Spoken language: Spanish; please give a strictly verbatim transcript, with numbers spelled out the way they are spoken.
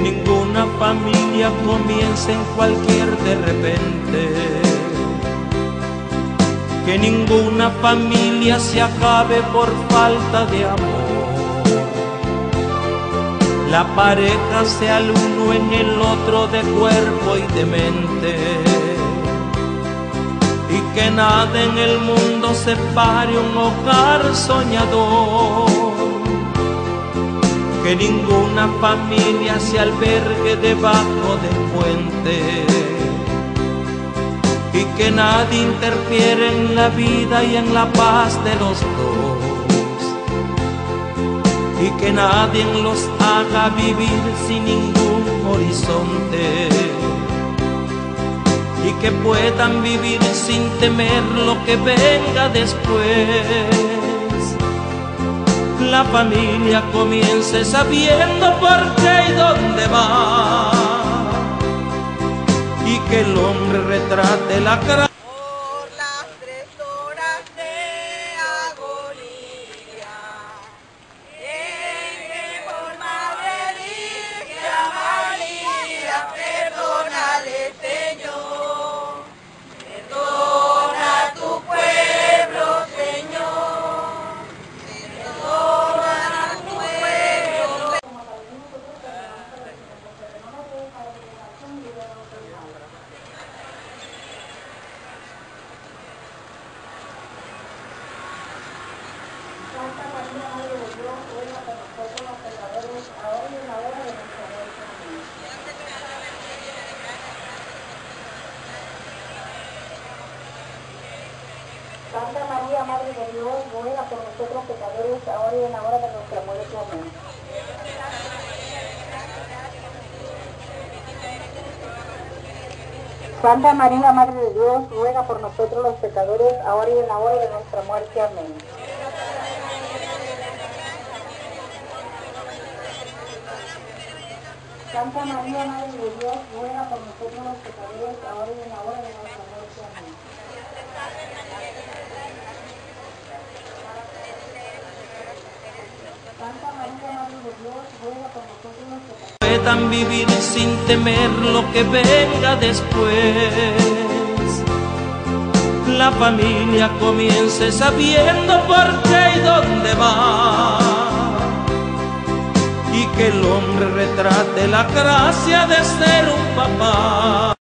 ninguna familia comience en cualquier de repente, que ninguna familia se acabe por falta de amor. La pareja sea el uno en el otro de cuerpo y de mente, y que nada en el mundo separe un hogar soñador. Que ninguna familia se albergue debajo del puente, y que nadie interfiere en la vida y en la paz de los dos, y que nadie los haga vivir sin ningún horizonte, y que puedan vivir sin temer lo que venga después. La familia comience sabiendo por qué y dónde va, y que el hombre retrate la cara. Por las tres horas de agonía, en que por madre dije a María, perdónale, Señor, perdona a tu pueblo, Señor, perdona a tu pueblo. Santa María, Madre de Dios, ruega por nosotros los pecadores, ahora y en la hora de nuestra muerte. Amén. Santa María, Madre de Dios, ruega por nosotros pecadores, ahora y en la hora de nuestra muerte. Amén. Santa María, Madre de Dios, ruega por nosotros los pecadores, ahora y en la hora de nuestra muerte. Amén. Santa María, Madre de Dios, ruega por nosotros los pecadores, ahora y en la hora de nuestra muerte. Amén. Santa María, Madre de Dios, ruega por nosotros los pecadores. Puedan vivir sin temer lo que venga después. La familia comience sabiendo por qué y dónde va, y que el hombre retrate la gracia de ser un papá.